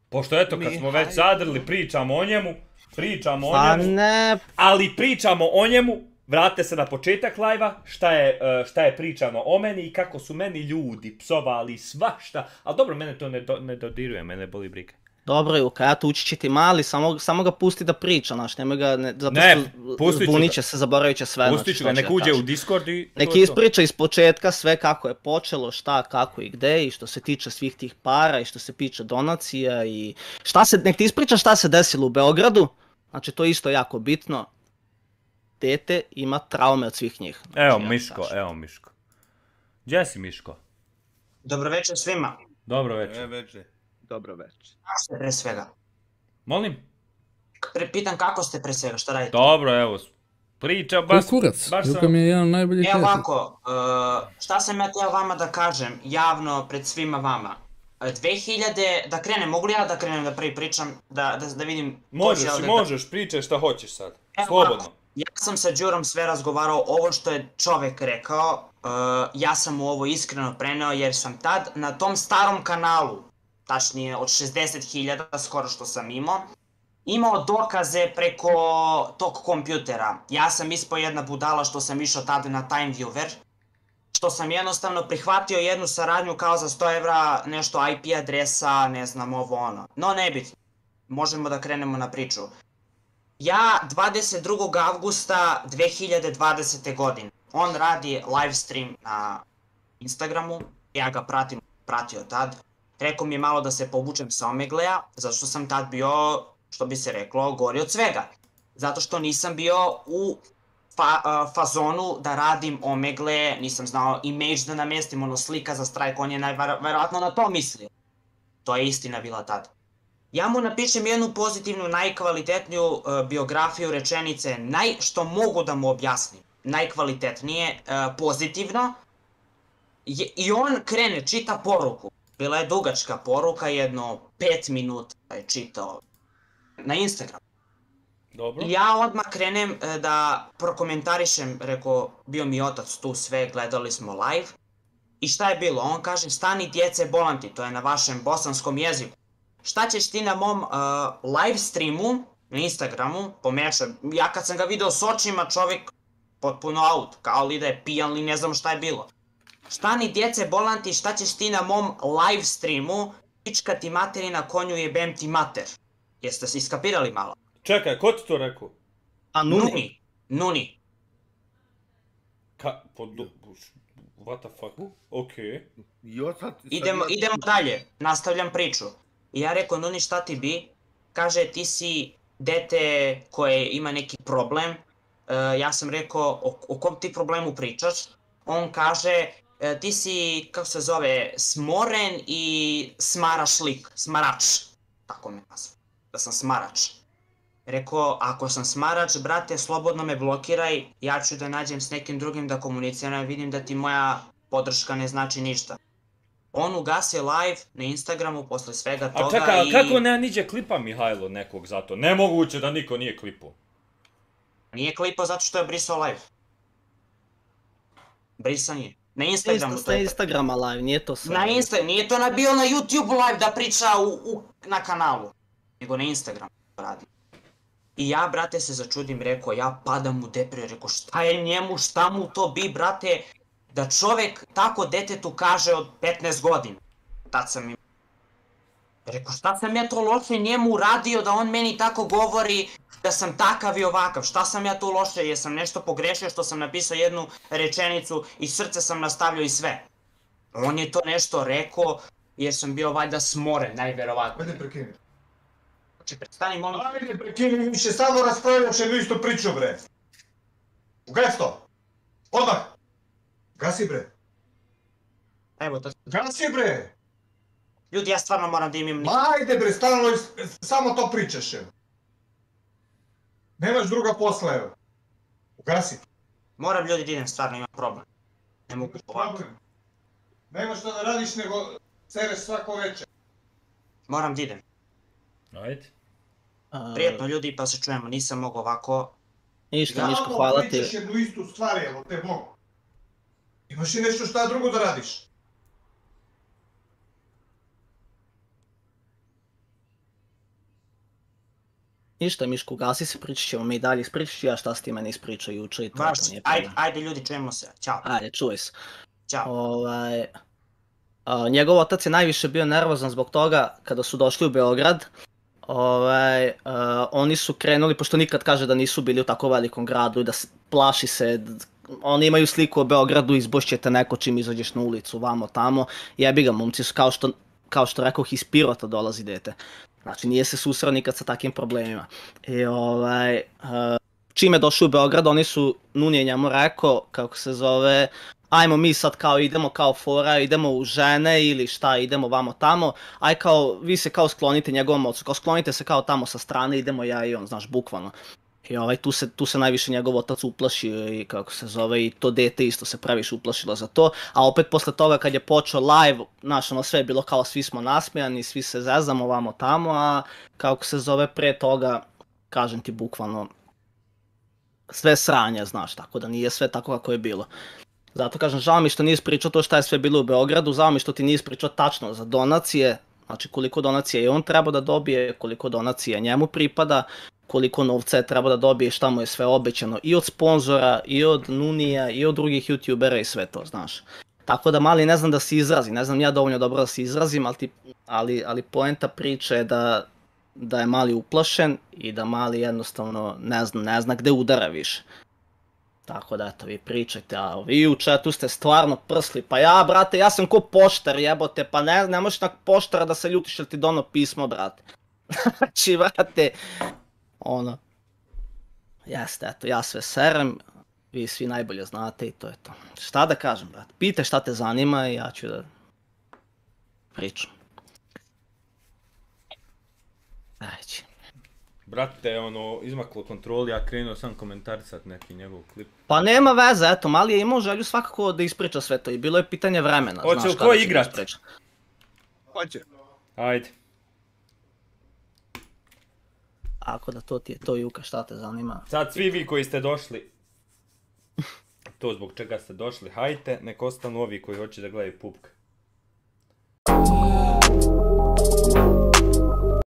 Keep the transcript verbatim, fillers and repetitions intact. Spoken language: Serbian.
Pošto eto, kad smo već zadrli, pričamo o njemu, pričamo o Pa njemu, ne, ali pričamo o njemu, vratite se na početak live-a, šta je, e, šta je pričano o meni i kako su meni ljudi psovali svašta, ali dobro, mene to ne, do, ne dodiruje, mene boli briga. dobro Juka, ja tu ući će ti mali, samo, samo ga pusti da priča, znaš, nemoj ga, ne, zato Ne, što pustit ću zbunit ga. će se, zaboravit će sve, Pustit znači, ću ga, što će nek da uđe kaže. u Discord i to Nek je to. ispriča iz početka sve kako je počelo, šta, kako i gde i što se tiče svih tih para i što se tiče donacija i šta se, nek ti ispriča šta se desilo u Beogradu, znači to je isto jako bitno. Dete ima traume od svih njih. Znači, Evo ja Miško, kažem. evo Miško. Gdje si Miško? Dobro večer svima. Dobro večer. E, večer. Dobro večer. Kako ste pre svega? Molim? Pre, pitam kako ste pre svega, šta radite? Dobro, evo. Priča, Koji baš, kurac? baš Juka sam... mi je jedan od najboljih Evo prijatelja. ovako, uh, šta sam ja teo vama da kažem javno pred svima vama? Uh, dve hiljade, da krenem, mogu li ja da krenem da prvi pričam, da, da, da vidim... ko će Možeš, ovdje možeš, pričaj šta hoćeš sad. Evo Slobodno. ovako, ja sam sa Đurom sve razgovarao, ovo što je čovek rekao, uh, ja sam mu ovo iskreno preneo jer sam tad na tom starom kanalu, tačnije od šezdeset hiljada skoro što sam imao, imao dokaze preko tog kompjutera. Ja sam ispao jedna budala što sam išao tada na TimeViewer, što sam jednostavno prihvatio jednu saradnju kao za sto evra, nešto I P adresa, ne znam ovo ono. No nebitno, možemo da krenemo na priču. Ja dvadeset drugog avgusta dve hiljade dvadesete. godine, on radi live stream na Instagramu, ja ga pratim, pratio tad. Rekao mi je malo da se povučem sa Omegleja, zato što sam tad bio, što bi se reklo, gori od svega. Zato što nisam bio u fa, uh, fazonu da radim Omegle, nisam znao image da namestim, ono slika za strajk, on je najverovatno na to mislio. To je istina bila tad. Ja mu napišem jednu pozitivnu, najkvalitetniju uh, biografiju rečenice, naj, što mogu da mu objasnim, najkvalitetnije, uh, pozitivno, je, i on krene, čita poruku. Bila je dugačka poruka, jedno pet minuta je čitao na Instagram. Dobro. I ja odmah krenem uh, da prokomentarišem, rekao, bio mi otac tu sve, gledali smo live. I šta je bilo? On kaže, stani djece bolan ti, to je na vašem bosanskom jeziku. Šta ćeš ti na mom uh, live streamu na Instagramu, pomešam, ja kad sam ga video s očima, čovjek potpuno out, kao li da je pijan li ne znam šta je bilo. Stani djece bolan ti, šta ćeš ti na mom live streamu, pička ti materi na konju jebem ti mater. Jeste se iskapirali malo? Čekaj, ko ti to rekao? A Nuni? Nuni. Nuni. Ka... Po... What the fuck? Okej. Okay. Idemo, idemo dalje, nastavljam priču. I ja rekao, Nuni, šta ti bi? Kaže, ti si dete koje ima neki problem. Uh, ja sam rekao, o, o kom ti problemu pričaš? On kaže, uh, ti si, kako se zove, smoren i smaraš lik, smarač. Tako me nazva, da sam smarač. Rekao, ako sam smarač, brate, slobodno me blokiraj, ja ću da nađem s nekim drugim da komuniciram, vidim da ti moja podrška ne znači ništa. On ugasi live na Instagramu posle svega toga. A čekaj, i... kako ne niđe klipa Mihajlo nekog zato? Nemoguće da niko nije klipao. Nije klipao zato što je brisao live. Brisan je. Na Instagramu Insta, to je. na Instagrama live, nije to sve. Na Insta, nije to na bio na YouTube live da priča u, u, na kanalu. Nego na Instagramu radi. I ja, brate, se začudim, rekao, ja padam u depriju, rekao, šta je njemu, šta mu to bi, brate, da čovek tako detetu kaže od petnaest godina. Tad sam im... Rekao, šta sam ja to loše njemu uradio da on meni tako govori da sam takav i ovakav, šta sam ja tu loše, jesam nešto pogrešio što sam napisao jednu rečenicu i srce sam nastavljao i sve. On je to nešto rekao jer sam bio valjda smoren, najverovatno. Ajde prekini. Znači, prestani, molim... Ajde prekini, mi više samo raspravljaš jednu istu priču, bre. Ugasi to. Odmah. Gasi, bre. Evo to... Gasi, bre. Ljudi, ja stvarno moram da imam... Ma ajde, bre, stalno samo to pričaš, evo. Nemaš druga posla, evo. Ugasi. Moram ljudi da idem, stvarno imam problem. Ne mogu ovako. Nemaš što da radiš, nego cereš svako večer. Moram da idem. Ajde. Prijetno ljudi, pa se čujemo, nisam mogao ovako. Ništa, Miško, hvala ti. Pričaš jednu istu stvar, evo te mogu. Imaš i nešto šta drugo da radiš. Ništa, Miško, gasi se, pričat ćemo mi dalje, ispričat ću ja šta si ti meni ispričao juče i to, Baš, to nije ajde, problem. ajde ljudi, čujemo se, ćao, Ajde, čuj se. ćao. Ovaj, a, njegov otac je najviše bio nervozan zbog toga kada su došli u Beograd. Ovaj, a, oni su krenuli, pošto nikad kaže da nisu bili u tako velikom gradu i da s- plaši se, d- oni imaju sliku o Beogradu, izbošćete neko čim izađeš na ulicu, vamo tamo, jebi ga, momci su kao što, kao što rekoh, iz Pirota dolazi dete. Znači nije se susreo nikad sa takvim problemima. I ovaj, a, čim je došao u Beograd, oni su, Nuni je njemu rekao, kako se zove, ajmo mi sad kao idemo kao fora, idemo u žene ili šta, idemo vamo tamo, aj kao, vi se kao sklonite njegovom ocu, kao sklonite se kao tamo sa strane, idemo ja i on, znaš, bukvalno. I ovaj, tu se, tu se najviše njegov otac uplašio i kako se zove, i to dete isto se previše uplašilo za to, a opet posle toga kad je počeo live, znaš, ono sve je bilo kao svi smo nasmijani, svi se zezamo vamo tamo, a kako se zove pre toga, kažem ti bukvalno, sve sranje, znaš, tako da nije sve tako kako je bilo. Zato kažem, žao mi što nije ispričao to šta je sve bilo u Beogradu, žao mi što ti nije ispričao tačno za donacije, znači koliko donacija je on trebao da dobije, koliko donacija njemu pripada, koliko novca je trebao da dobije, šta mu je sve obećano i od sponzora, i od Nunija, i od drugih youtubera i sve to, znaš. Tako da mali ne znam da se izrazi, ne znam ja dovoljno dobro da se izrazim, ali, ti, ali, ali poenta priče je da, da je mali uplašen i da mali jednostavno ne zna, ne zna gde udara više. Tako da eto, vi pričajte, a vi u chatu ste stvarno prsli, pa ja brate, ja sam ko poštar jebote, pa ne, ne možeš na poštara da se ljutiš jer ti dono pismo brate. Znači brate, ono, jeste eto, ja sve serem, vi svi najbolje znate i to je to. Šta da kažem brate, pitaj šta te zanima i ja ću da pričam. Ajde. Brate, ono, izmaklo kontroli, ja krenuo sam komentarisat neki njegov klip. Pa nema veze, eto, mali je imao želju svakako da ispriča sve to i bilo je pitanje vremena. Hoće znaš, li kada ko će da igrat? ispriča. Hoće. Ajde. Ako da to ti je to, Juka, šta te zanima? Sad svi vi koji ste došli, to zbog čega ste došli, hajte, nek ostanu ovi koji hoće da gledaju pupka.